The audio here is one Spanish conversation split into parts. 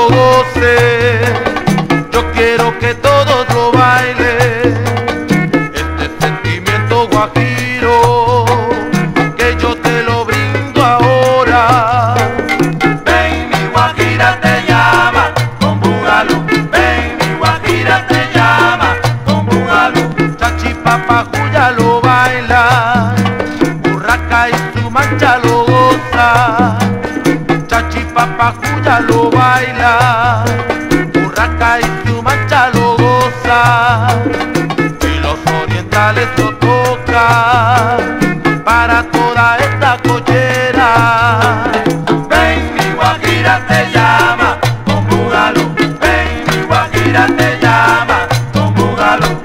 gocen, yo quiero que todos lo bailen. Este sentimiento guajiro que yo te lo brindo ahora. Ven, mi guajira te llama con búgalo. Ven, mi guajira te llama con búgalo. Chachi Papajuya lo baila, Urraca y su mancha lo goza. Chachi Papajuya lo baila, Urraca y su mancha lo goza. Y los orientales lo tocan para toda esta collera. Ven, mi guajira te llama con búgalo. Ven, mi guajira te llama con búgalo.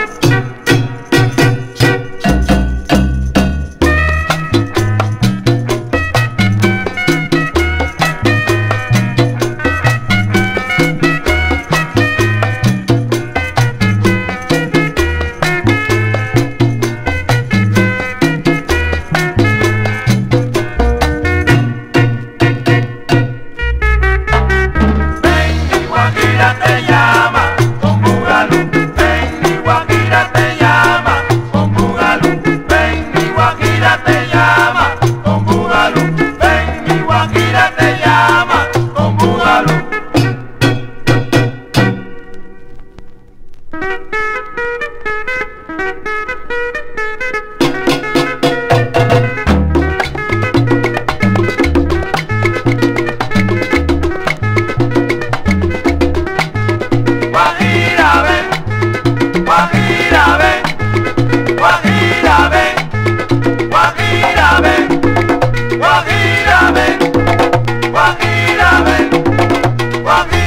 Te llama con búgalo. Ven, mi guajira te llama con búgalo. Ven, mi guajira te llama con búgalo. Ven, mi guajira te llama con búgalo. Guajira ven, guajira ven, guajira ven, guajira ven, guajira ven, guajira ven, guajira.